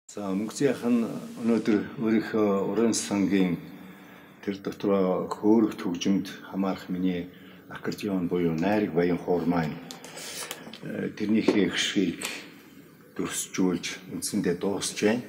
За мөнгөцийнхэн өнөөдөр өөрийнхөө уран сангийн тэр дотор хөөрөх төгжимд хамаарах миний аккордеон буюу найраг баян хуур маань тэрнийхээ хшгийг дүрсжүүлж үндсэндээ дуусжээ.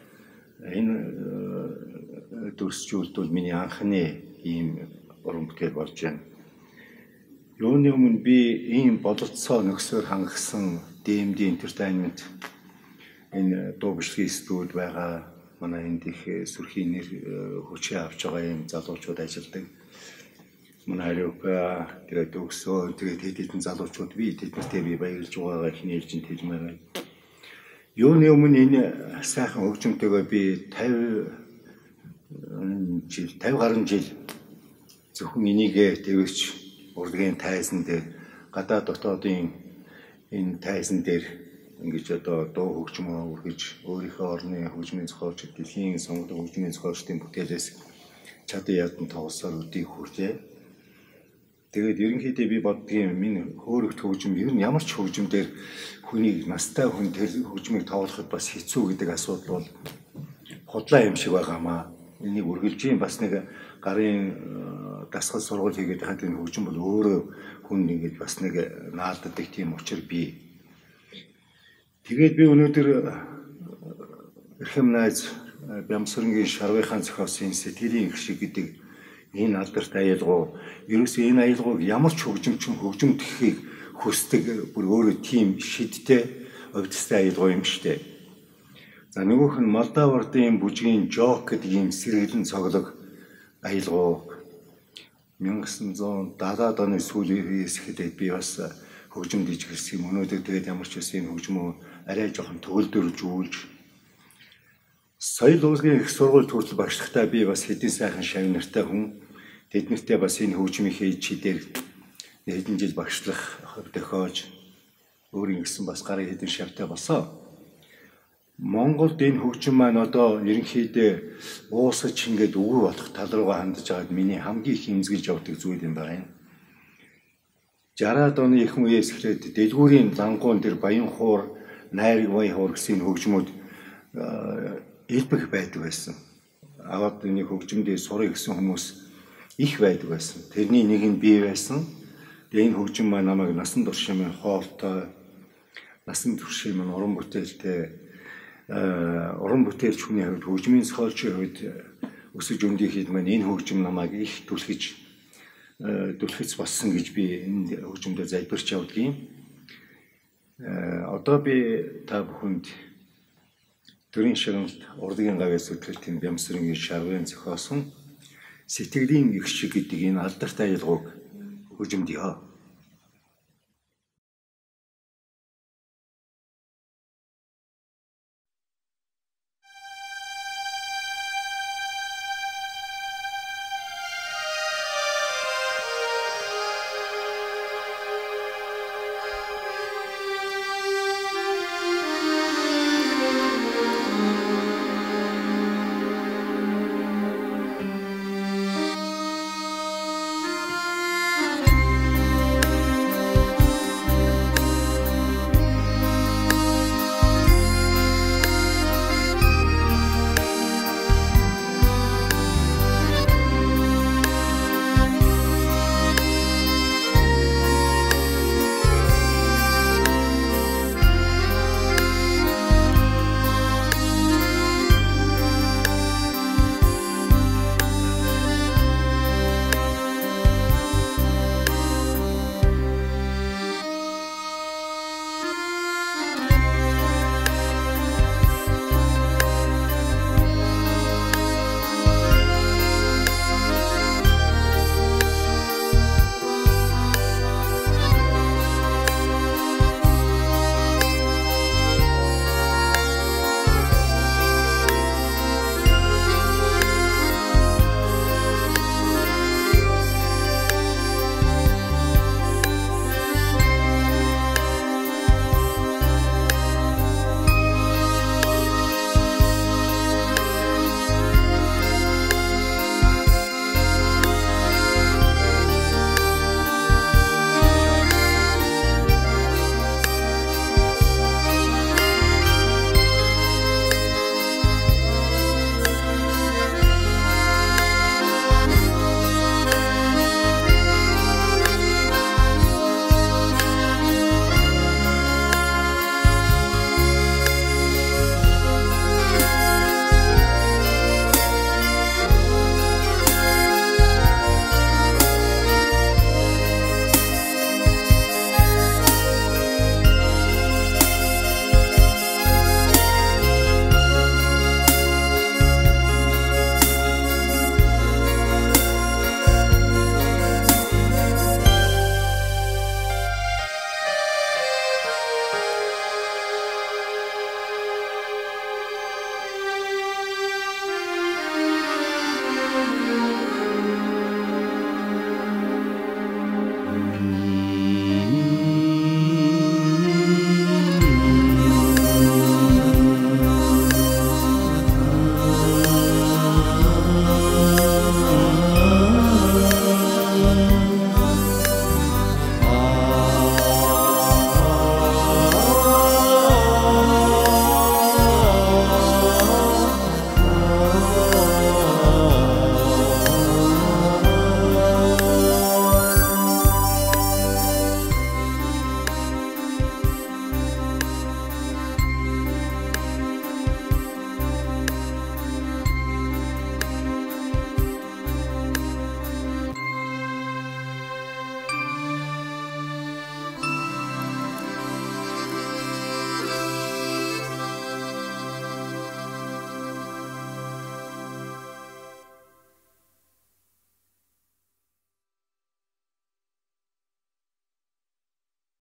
Энэ дүрсжүүлэлт бол миний анхны ийм уран бүтээл болж байна. Юуны өмнө би ийм бололцоо нөхсөөр хангасан DMD Entertainment энэ дуу бичлэгийн студид байгаа манай энд их сүрхийн нэр хүчээ авч байгаа юм залуучууд ажилладаг. Манай Ариука тэгээд Өгсөө тэгээд хэдэн залуучууд тэднэртэй би баярлж байгаагаа их нээлжинд хэлмээр байна. Юуны өмнө энэ сайхан хөгжимтэйгээ би 50 гаруй жил зөвхөн энийгээ тэгвч урлагийн тайзан дээр гадаад дотоодын энэ тайзан дээр ингэж одоо дуу хөгжмөө үргэж өөрийнхөө орны хөгжмийн зохиолч дэлхийн сонгогдсон хөгжмийн зохиолчдын бүтээлээс чадан ядан тоглосоор өдийг хүртээ. Тэгээд ерөнхийдөө би боддгийн минь хөөрөх хөгжим ер нь ямар ч хөгжмөөр хүнийг настай хүн тэр хөгжмийг тоглоход бас хэцүү гэдэг асуудал бол худлаа юм шиг байгаамаа. Энийг үргэлж юм бас нэг гарын дасгал сургууль хийгээд хаад энэ хөгжим бол өөрөө хүн ингэж бас нэг наалддаг тийм учир бий. Тэгээд би өнөөдөр эрхэм найз Бямсрынгийн Шарвынхаан зохиосон сэтгэлийн хшиг гэдэг энэ алдарт аялгау ерөөсөө энэ аялгауг ямар ч хөгжимчин хөгжимдөхийн хүсдэг бүр өөрөө тийм шидтэй овцтой аялгау юм штэ. За нөгөөх нь Молдовын бүжгийн жок гэдэг ийм сэргэлэн цоглог аялгау 1970-аад оны сүүлээс ихэд би бас хөгжим диж гэрсэн юм. Өнөөдөр тэгээд ямар ч үс энэ хөгжмөө арай жоохон төгөлдөржүүлж соёл урлагийн их сургуульд хүртэл багшлахтаа би бас хэдийн сайхан шавнартай хүн тэднэртэй бас энэ хөгжмийнхээ чидээр хэдэн жил багшлах тохиож өөрийн гэсэн бас гарын хэдэн шавтай босоо. Монголд энэ хөгжим маань одоо ерөнхийдөө уусаж ингээд өвөр болох тал руугаа хандж байгаад миний хамгийн их хэмзгэж явдаг зүйл юм байна. 60-аад оны ихэнх үеэс эхлээд дэлгүүрийн лангуун дээр баян хуур, найраг баян хуур гэсэн хөгжмөд илбэх байдаг байсан. Аваад энэ хөгжмөдөө сурах гэсэн хүмүүс их байдаг байсан. Тэрний нэг нь би байсан. Тэгээ энэ хөгжим маань намайг насан туршийн хоолтой, насан туршийн уран бүтээлтэй уран бүтээлч хүний хувьд хөгжмийн зохиолчийн хувьд өсөж өндийхэд маань энэ хөгжим намайг их түлхэц болсон гэж би энэ хөгжмөдөө залбирч явдгийн. Одоо би та бүхэнд төрийн шагналт урлагийн гавьяа зүтгэлтийн Бямсрынгийн Шарвын зохиосон сэтгэлийн их шиг гэдэг энэ алдартай аялгауг хөгжимдөө.